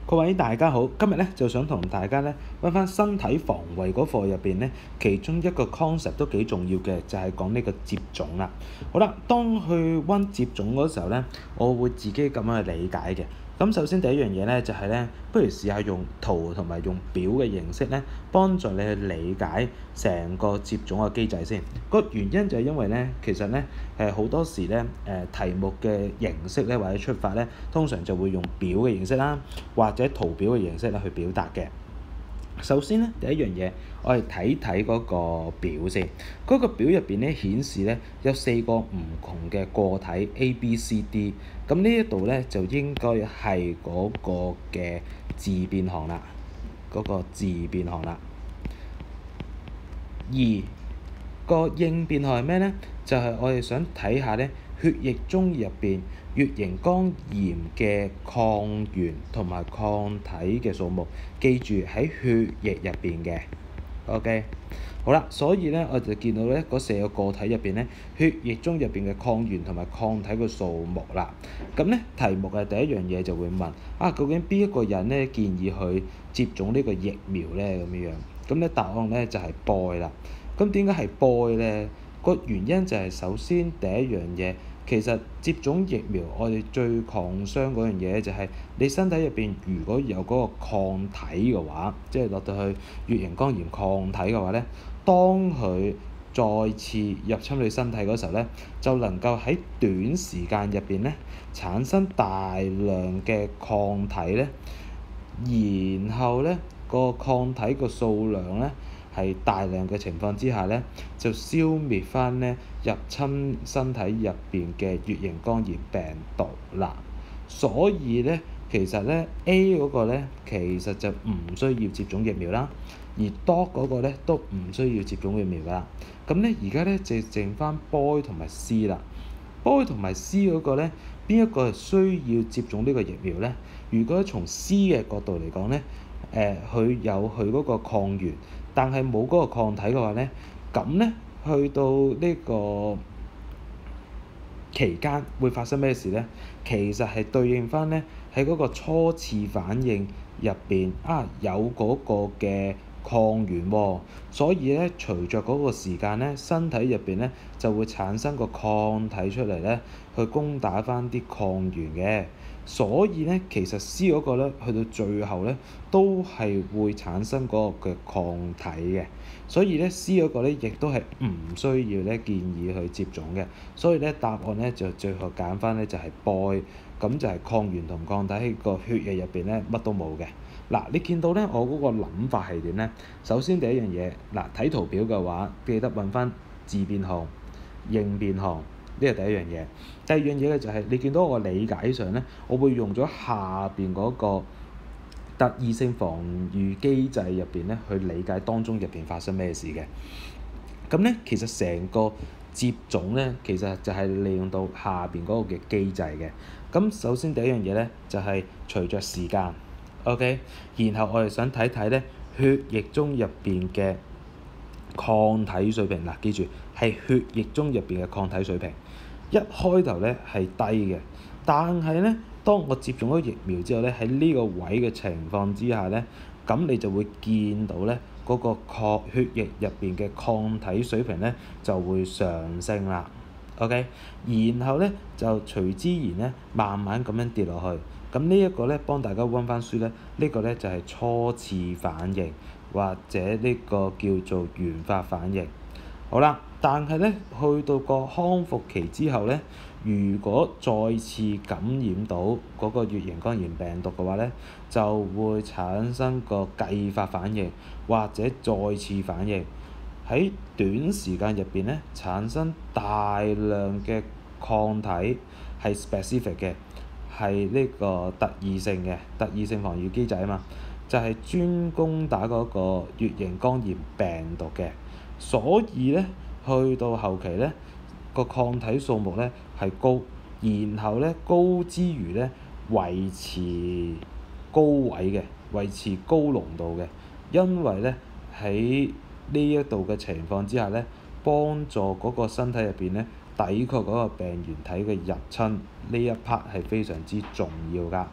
各位大家好，今日咧就想同大家咧溫翻身體防衛嗰課入邊咧，其中一個 concept 都幾重要嘅，就係講呢個接種啦。好啦，當去溫接種嗰時候咧，我會自己咁樣去理解嘅。咁首先第一樣嘢咧就係咧，不如試下用圖同埋用表嘅形式咧，幫助你去理解成個接種嘅機制先。個原因就係因為咧，其實咧好多時咧題目嘅形式咧或者出發咧，通常就會用表嘅形式啦，或者圖表嘅形式咧去表達嘅。首先咧，第一樣嘢，我哋睇睇嗰個表先。嗰個表入邊咧顯示咧有4個唔同嘅個體 A、B、C、D。咁呢一度咧就應該係嗰個嘅自變項啦，嗰個自變項啦。而個應變項係咩咧？就係我哋想睇下咧血液中入邊乙型肝炎嘅抗原同埋抗體嘅數目，記住喺血液入邊嘅。OK， 好啦，所以咧我就見到咧嗰4個個體入邊咧，血液中入邊嘅抗原同埋抗體嘅數目啦。咁咧題目嘅第一樣嘢就會問究竟邊一個人咧建議去接種呢個疫苗咧咁樣？咁咧答案咧就係 boy 啦。咁點解係 boy 咧？個原因就係首先第一樣嘢，其實接種疫苗我哋最concern嗰樣嘢就係你身體入邊如果有嗰個抗體嘅話，即係落到去乙型肝炎抗體嘅話咧，當佢再次入侵你身體嗰時候咧，就能夠喺短時間入邊咧產生大量嘅抗體咧，然後咧個抗體個數量咧係大量嘅情況之下咧，就消滅翻咧入侵身體入邊嘅乙型肝炎病毒啦。所以咧，其實咧 A 嗰個咧其實就唔需要接種疫苗啦，而 dog 嗰個咧都唔需要接種疫苗噶啦。咁咧而家咧就剩翻 boy 同埋 C 啦。boy 同埋 C 嗰個咧，邊一個係需要接種呢個疫苗咧？如果從 C 嘅角度嚟講咧，佢有佢嗰個抗原，但係冇嗰個抗體嘅話咧，咁咧去到呢個期間會發生咩事咧？其實係對應翻咧喺嗰個初次反應入邊有嗰個嘅抗原喎，所以咧隨着嗰個時間咧，身體入邊咧就會產生個抗體出嚟咧，去攻打翻啲抗原嘅。所以咧，其實 C 嗰個咧，去到最後咧，都係會產生嗰個嘅抗體嘅。所以咧 C 嗰個咧，亦都係唔需要咧建議去接種嘅。所以咧答案咧就最後揀翻咧就係 boy， 咁就係抗原同抗體喺個血液入邊咧乜都冇嘅。嗱，你見到咧我嗰個諗法係點咧？首先第一樣嘢，睇圖表嘅話，記得揾翻自變項、應變項。呢係第一樣嘢。第二樣嘢咧就係你見到我理解上咧，我會用咗下邊嗰個特異性防禦機制入邊咧去理解當中入邊發生咩事嘅。咁咧其實成個接種咧，其實就係利用到下邊嗰個嘅機制嘅。咁首先第一樣嘢咧就係隨着時間 ，OK， 然後我哋想睇睇咧血液中入邊嘅抗體水平。記住係血液中入邊嘅抗體水平。一開頭咧係低嘅，但係咧當我接種咗疫苗之後咧，喺呢個位嘅情況之下咧，咁你就會見到咧嗰個血液入邊嘅抗體水平咧就會上升啦。OK， 然後咧就隨之然咧慢慢咁樣跌落去。咁呢一個咧幫大家溫翻書咧，呢個咧就係初次反應或者呢個叫做原發反應。好啦，但係咧去到個康復期之後咧，如果再次感染到嗰個乙型肝炎病毒嘅話咧，就會產生個繼發反應或者再次反應，喺短時間入邊咧產生大量嘅抗體係 specific 嘅，係呢個特異性防禦機制啊嘛，就係專攻打嗰個乙型肝炎病毒嘅。所以咧，去到後期咧，個抗體數目咧係高，然後咧高之餘咧維持高位嘅，維持高濃度嘅，因為咧喺呢一度嘅情況之下咧，幫助嗰個身體入邊咧抵抗嗰個病原體嘅入侵，呢一 part 係非常之重要㗎。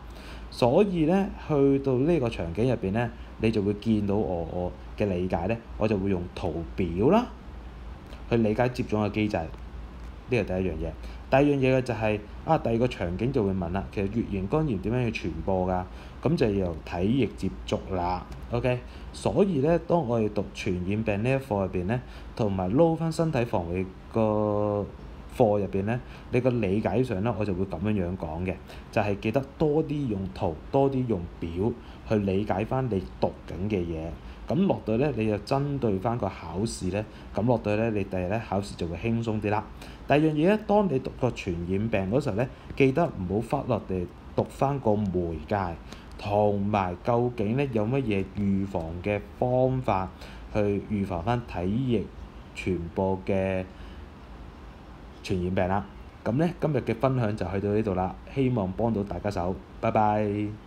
所以咧，去到呢個場景入邊咧，你就會見到我嘅理解咧，我就會用圖表啦，去理解接種嘅機制。呢個第一樣嘢。第二樣嘢嘅就係第二個場景就會問啦，其實乙型肝炎點樣去傳播㗎？咁就由體液接觸啦。OK，所以咧，當我哋讀傳染病呢一課入邊咧，同埋撈翻身體防衞個課入邊咧，你個理解上咧，我就會咁樣講嘅，就係記得多啲用圖，多啲用表去理解翻你讀緊嘅嘢。咁落到咧，你就針對翻個考試咧，咁落到咧，你第日咧考試就會輕鬆啲啦。第二樣嘢咧，當你讀個傳染病嗰時候咧，記得唔好忽略地讀翻個媒介，同埋究竟咧有乜嘢預防嘅方法去預防翻體液傳播嘅傳染病啦。咁咧今日嘅分享就去到呢度啦，希望幫到大家手，拜拜。